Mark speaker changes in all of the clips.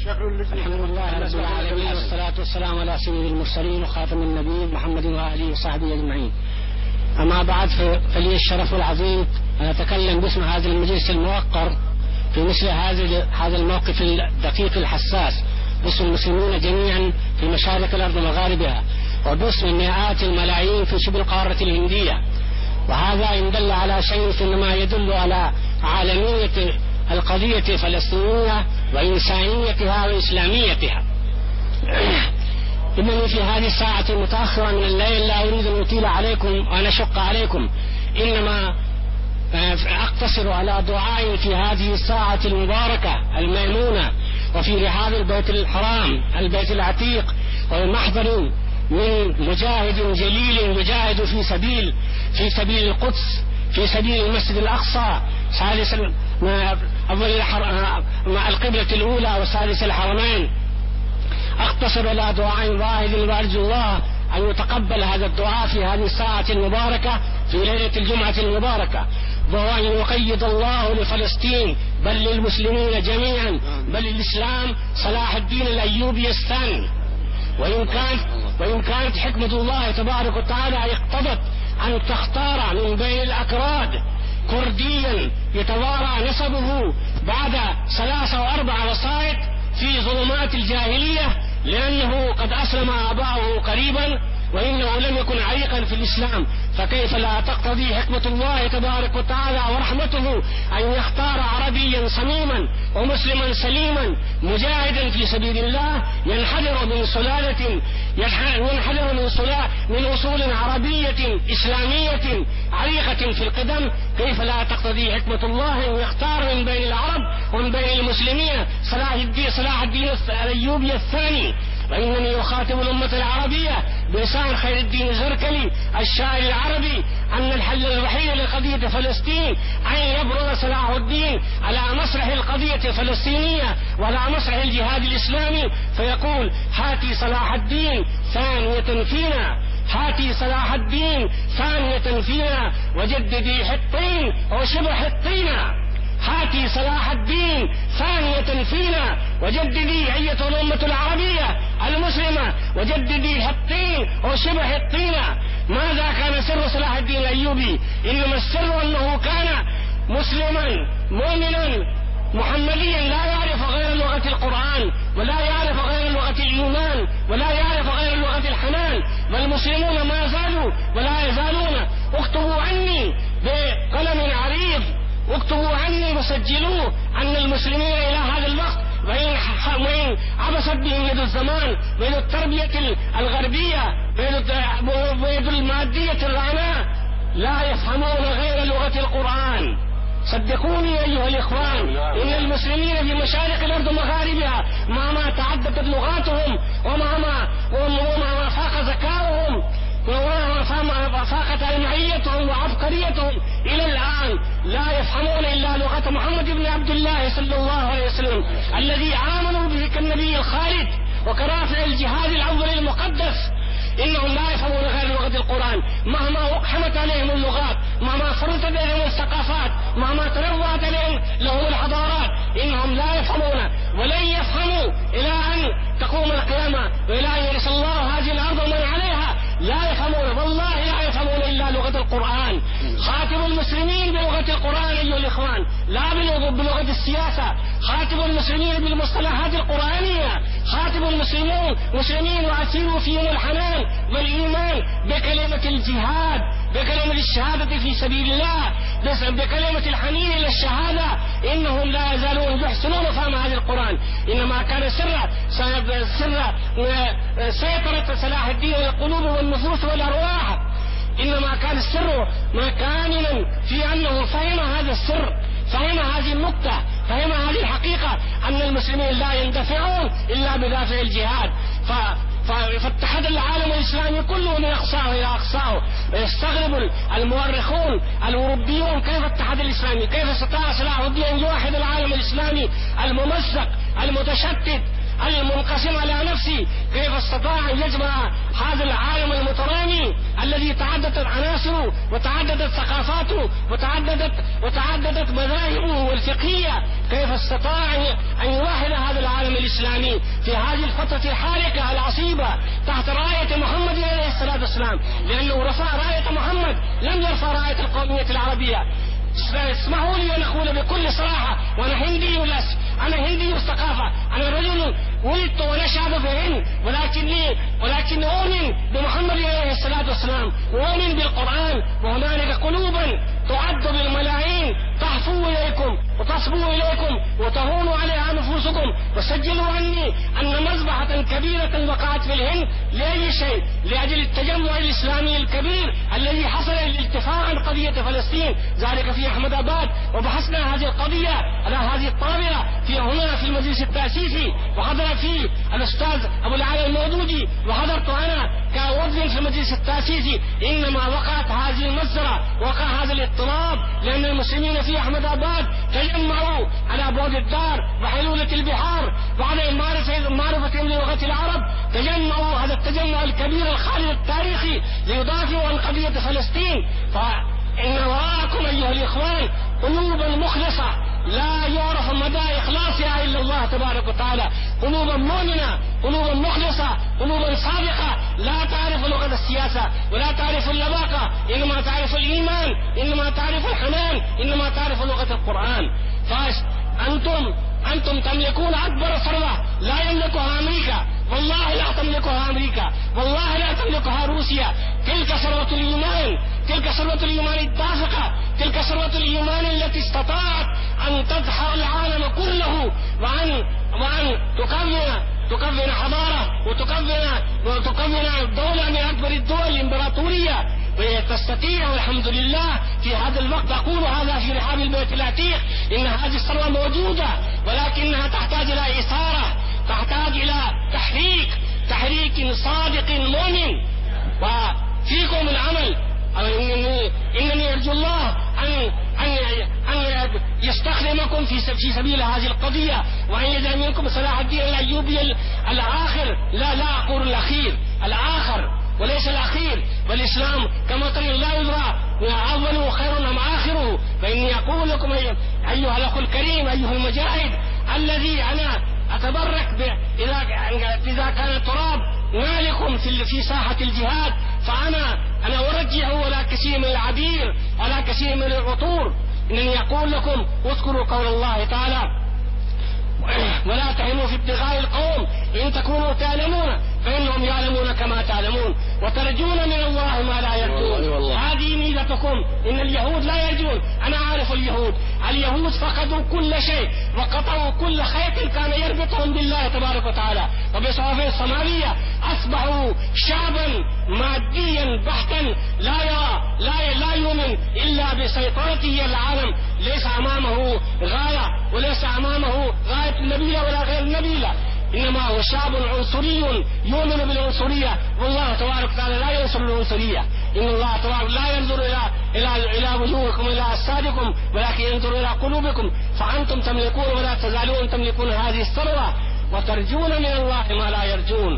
Speaker 1: الحمد لله رب العالمين، والصلاة والسلام على سيد المرسلين وخاتم النبيين محمد وآله وصحبه أجمعين. أما بعد، فلي الشرف العظيم أن أتكلم باسم هذا المجلس الموقر في مثل هذا الموقف الدقيق الحساس، باسم المسلمين جميعا في مشارق الأرض ومغاربها، وباسم مئات الملايين في شبه القارة الهندية. وهذا إن دل على شيء فإنما يدل على عالمية القضية الفلسطينية وإنسانيتها وإسلاميتها. إنني في هذه الساعة المتأخرة من الليل لا أريد أن أطيل عليكم وأن أشق عليكم، إنما أقتصر على دعاء في هذه الساعة المباركة الميمونة، وفي رحاب البيت الحرام البيت العتيق، ومحضر من مجاهد جليل يجاهد في سبيل القدس، في سبيل المسجد الأقصى، ثالث القبلة الأولى وثالث الحرمين. أقتصر على دعاء واحد وأرجو الله أن يتقبل هذا الدعاء في هذه الساعة المباركة في ليلة الجمعة المباركة، وهو أن يقيد الله لفلسطين بل للمسلمين جميعا بل للإسلام صلاح الدين الأيوبي الثاني. وإن كانت حكمة الله تبارك وتعالى اقتضت أن تختار من بين الأكراد كرديا يتوارى نسبه بعد 3 أو 4 وسائط في ظلمات الجاهلية، لأنه قد أسلم آباؤه قريبا وإنه لم يكن عريقا في الإسلام، فكيف لا تقتضي حكمة الله تبارك وتعالى ورحمته أن يختار عربيا صميما ومسلما سليما مجاهدا في سبيل الله ينحدر من أصول عربية إسلامية عريقة في القدم. كيف لا تقتضي حكمة الله أن يختار من بين العرب ومن بين المسلمين صلاح الدين الأيوبي الثاني. وإنني أخاطب الأمة العربية بلسان خير الدين الزركلي الشاعر العربي أن الحل الوحيد لقضية فلسطين أن يبرز صلاح الدين على مسرح القضية الفلسطينية وعلى مسرح الجهاد الإسلامي، فيقول: هاتي صلاح الدين ثانية فينا، هاتي صلاح الدين ثانية فينا، وجددي حطين وشبه حطينا. هاتي صلاح الدين ثانية فينا وجددي أيتها الأمة العربية المسلمة، وجددي حطين وشبه حطينا. ماذا كان سر صلاح الدين الأيوبي؟ إنما السر أنه كان مسلما مؤمنا محمديا لا يعرف غير لغة القرآن ولا يعرف غير لغة الإيمان ولا يعرف غير لغة الحنان. والمسلمون ما زالوا ولا يزالون. اكتبوا عني بقلم عريض، اكتبوا عني وسجلوه أن المسلمين إلى هذا الوقت وإن عبست بهم يد الزمان ويد التربية الغربية ويد المادية الرعناء لا يفهمون غير لغة القرآن. صدقوني أيها الإخوان، إن المسلمين في مشارق الأرض ومغاربها مهما تعددت لغاتهم ومهما فاق ذكاؤهم وما فاقت علميتهم وعبقريتهم إلى الآن لا يفهمون إلا لغة محمد بن عبد الله صلى الله عليه وسلم الذي آمنوا به كالنبي الخالد وكرافع الجهاد الأول المقدس. إنهم لا يفهمون غير لغة القرآن، مهما أقحمت عليهم اللغات، مهما فرطت عليهم الثقافات، مهما تنوعت عليهم لهم الحضارات، إنهم لا يفهمون ولن يفهموا إلى أن تقوم القيامة وإلى أن يرث الله هذه الأرض ومن عليها. لا يفهمون، والله لا يفهمون إلا لغة القرآن. خاطبوا المسلمين بلغة القرآن أيها الإخوان، لا بلغة السياسة. خاطبوا المسلمين بالمصطلحات القرآنية. خاطبوا المسلمين وأسيروا فيهم الحنان والإيمان بكلمة الجهاد، بكلمة الشهادة في سبيل الله، بكلمة الحنين إلى الشهادة. إنهم لا يزالون يحسنون فهم هذا القرآن. إنما كان سر سيطرة صلاح الدين القلوب والنفوس والأرواح، إنما كان السر كامنا في أنه فهم هذا السر، فهم هذه النقطة، فهم هذه الحقيقة أن المسلمين لا يندفعون إلا بدافع الجهاد. فاتحد العالم الإسلامي كله من أقصاه إلى أقصاه. يستغرب المؤرخون الأوروبيون كيف اتحد الإسلامي، كيف استطاع صلاح الدين أن يوحد العالم الإسلامي الممزق المتشتت المنقسم على نفسه، كيف استطاع أن يجمع هذا العالم المترامي الذي تعددت عناصره وتعددت ثقافاته وتعددت مذاهبه الفقهية، كيف استطاع أن يوحد هذا العالم الإسلامي في هذه الفترة الحالكة العصيبة تحت راية محمد عليه الصلاة والسلام، لأنه رفع راية محمد لم يرفع راية القومية العربية. اسمحوا لي أن أقول بكل صراحة، وأنا هندي أنا هندي الثقافة، أنا رجل ولدت ونشأت في الهند، ولكن أؤمن بمحمد عليه الصلاة والسلام، وأؤمن بالقرآن، وهنالك قلوبا تعد بالملايين تحفو إليكم وتصبو إليكم وتهون عليها نفوسكم. وسجلوا عني أن مذبحة كبيرة وقعت في الهند لأي شيء؟ لأجل التجمع الإسلامي الكبير الذي حصل للاتفاق عن قضية فلسطين، ذلك في أحمد آباد. وبحثنا هذه القضية على هذه الطاولة هنا في المجلس التأسيسي، وحضر فيه الأستاذ أبو العالي المودودي، وحضرت أنا كعضو في المجلس التأسيسي. إنما وقعت هذه المسألة، وقع هذا الاضطراب لأن المسلمين في أحمد آباد تجمعوا على بعد الدار وحلولة البحار وعلى معرفتهم للغة العرب، تجمعوا هذا التجمع الكبير الخالد التاريخي ليدافعوا عن قضية فلسطين. فإن وراءكم أيها الإخوان قلوبا مخلصة لا يعرف مدى إخلاصها إلا الله تبارك وتعالى، قلوبا مؤمنة، قلوبا مخلصة، قلوبا صادقة، لا تعرف لغة السياسة ولا تعرف اللباقة، إنما تعرف الإيمان، إنما تعرف الحنان، إنما تعرف لغة القرآن. أنتم تملكون أكبر ثروة لا يملكها أمريكا، والله لا تملكها أمريكا، والله لا تملكها روسيا. تلك ثروة الإيمان، تلك ثروة الإيمان الدافقة، تلك ثروة الإيمان التي استطاعت أن تدحر العالم كله وأن تكون حضارة وتكون دولة من أكبر الدول الإمبراطورية، وتستطيع والحمد لله في هذا الوقت. أقول هذا في رحاب البيت العتيق، إن هذه الثروة موجودة، ولكنها تحتاج إلى إثارة، تحتاج إلى تحريك صادق مؤمن، وفيكم العمل. إنني أرجو الله أن يستخدمكم في سبيل هذه القضية، وأن يجعل منكم صلاح الدين الأيوبي الآخر، لا أقول الأخير، الآخر وليس الأخير. والإسلام كمطر لا يدرى أوله خير أم آخره. فإني أقول لكم أيها الأخ الكريم، أيها المجاهد الذي أنا أتبرك إذا كان التراب مالكم في ساحة الجهاد، فأنا أرجعه ولا كثير من العبير ولا كثير من العطور. إنني أقول لكم اذكروا قول الله تعالى: ولا تهنوا في ابتغاء القوم إن تكونوا تعلمون فإنهم يعلمون كما تعلمون وترجون من الله ما لا يرجون. هذه ميزتكم. إن اليهود لا يرجون. أنا عارف اليهود فقدوا كل شيء وقطعوا كل خيط كان يربطهم بالله تبارك وتعالى، وبصوابه السماوية أصبحوا شعبا ماديا بحتا لا يؤمن إلا بسيطرته العالم. ليس أمامه غاية وليس أمامه غاية النبيلة ولا غير النبيلة، إنما هو شعب عنصري يؤمن بالعنصرية، والله تبارك وتعالى لا ينصر العنصرية. إن الله تبارك لا ينظر إلى وجوهكم إلى أجسادكم ولكن ينظر إلى قلوبكم. فأنتم تملكون ولا تزالون تملكون هذه الثروة وترجون من الله ما لا يرجون.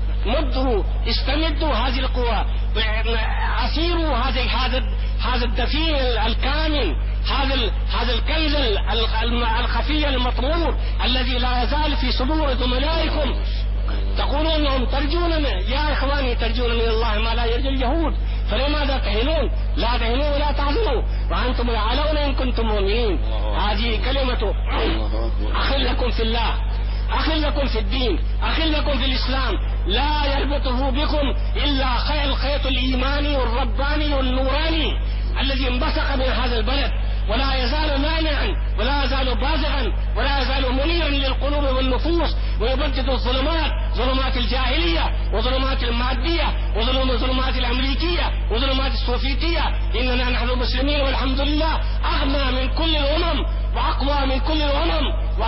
Speaker 1: استمدوا هذه القوة، عصيروا هذا الدفين الكامل، هذا الكنز الخفي المطمور الذي لا يزال في صدور زملائكم. تقولون انهم ترجون يا اخواني ترجون من الله ما لا يرجو اليهود، فلماذا تهنون؟ لا تهنوا ولا تحزنوا وانتم الاعلون ان كنتم مؤمنين. هذه كلمة اخ لكم في الله، اخ لكم في الدين، اخ لكم في الاسلام، لا يربطه بكم الا الخيط الايماني والرباني والنوراني الذي انبثق من هذا البلد، ولا يزال مانعا ولا يزال بازغا ولا يزال منيرا للقلوب والنفوس، ويبدد الظلمات، ظلمات الجاهلية وظلمات المادية وظلمات الأمريكية وظلمات السوفيتية. إننا نحن مسلمين والحمد لله أغنى من كل الأمم وأقوى من كل الأمم،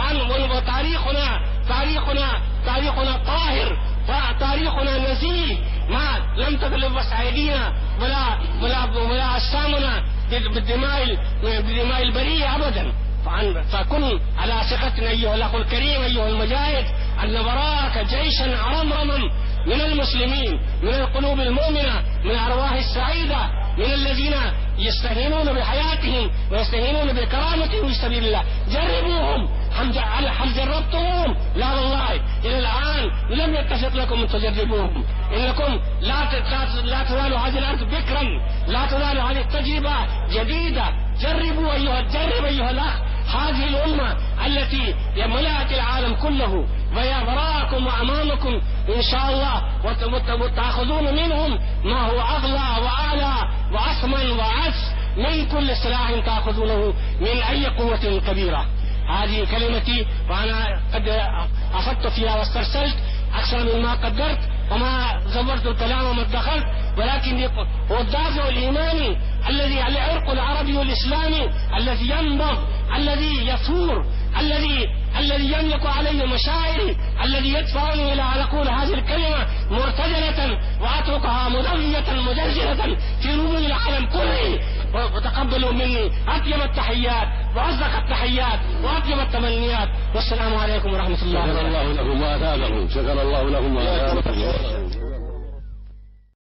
Speaker 1: وتاريخنا طاهر وتاريخنا نزيه، ما لم تتلبس أيدينا ولا أجسامنا بالدماء البرية أبدا. فكن على ثقتنا أيها الأخ الكريم، أيها المجاهد، أن وراءك جيشا عرمرما من المسلمين، من القلوب المؤمنة، من الأرواح السعيدة، من الذين يستهينون بحياتهم ويستهينون بكرامتهم في سبيل الله. جربوهم. هل جربتهم؟ لا والله، إلى الآن لم يتفق لكم أن تجربوهم. إنكم لا تزال هذه الأرض بكرا، لا تزال هذه التجربة جديدة. جرب أيها الأخ هذه الأمة التي ملأت العالم كله، وهي وراءكم وأمامكم إن شاء الله، وتأخذون منهم ما هو أغلى وأعلى وأثمن وأعز من كل سلاح تأخذونه من أي قوة كبيرة. هذه كلمتي، وأنا قد أخذت فيها واسترسلت أكثر مما قدرت وما زورت الكلام وما ادخلت، ولكن هو الدافع الإيماني الذي العرق العربي والإسلامي الذي ينبض، الذي يثور، الذي يملك علي مشاعري، الذي يدفعني إلى أن أقول هذه الكلمة مرتجلة وأتركها مدمية مجلجلة في ربوع العالم كله. وتقبلوا مني أطيب التحيات وأصدق التحيات وأطيب التمنيات، والسلام عليكم ورحمة الله.
Speaker 2: شكر الله لكم وأثابكم. شكر الله لكم وأثابكم.